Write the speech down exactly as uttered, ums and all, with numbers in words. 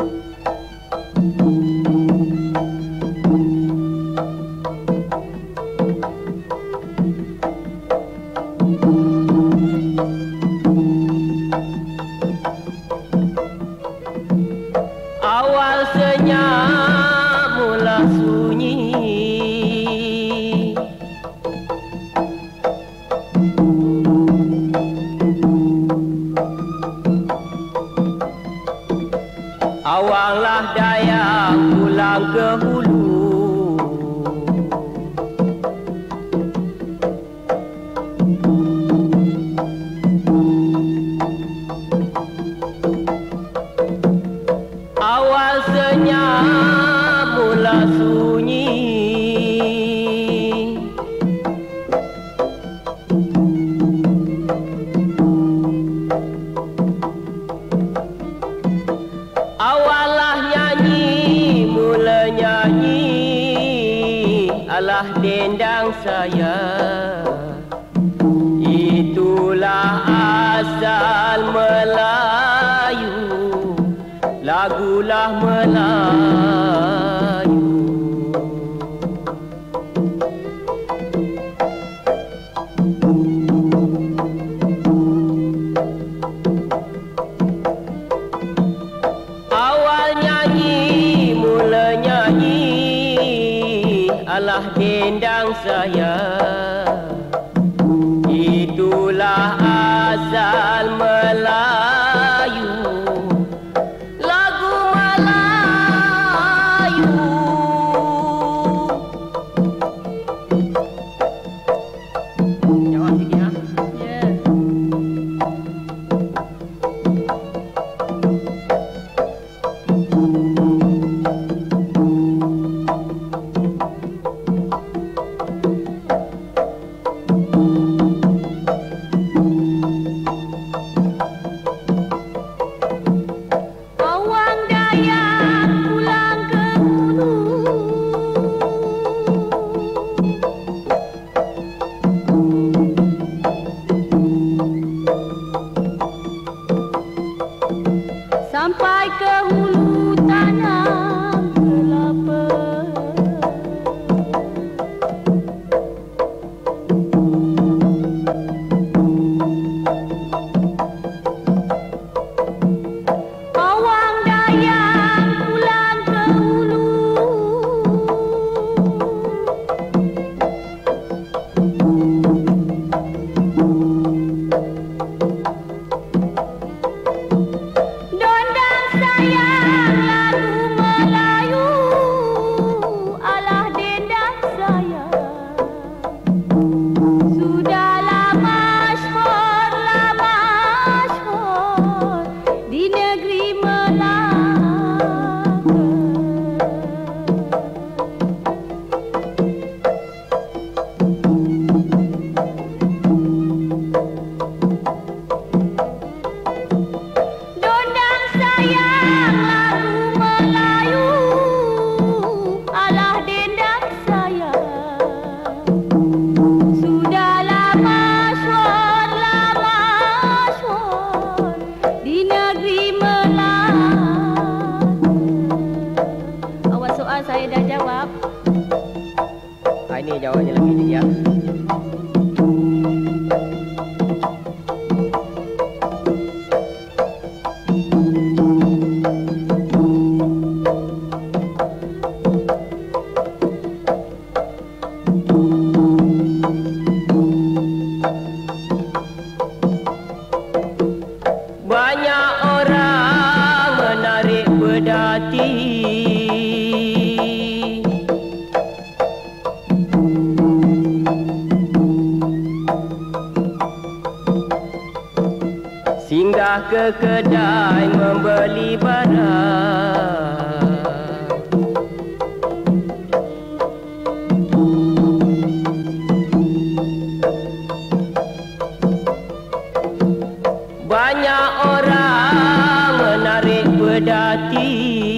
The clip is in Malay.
Awal senyap mula sunyi, awallah daya pulang ke hulu. Awal senyap mula sunyi, awallah nyanyi mula nyanyi, alah dendang saya. Itulah asal Melayu, lagulah Melayu. Awal nyanyi mula nyanyi, alah dendang saya. Itulah asal Melayu, lagu Melayu. Jawab sikit ha. Ya. Sampai ke hulu tanam kelapa, pawang dayang pulang ke hulu. Saya dah jawab. Ha, ini jawabannya lagi ni ya. Banyak orang menarik pedati, singgah ke kedai membeli barang. Banyak orang menarik pedati,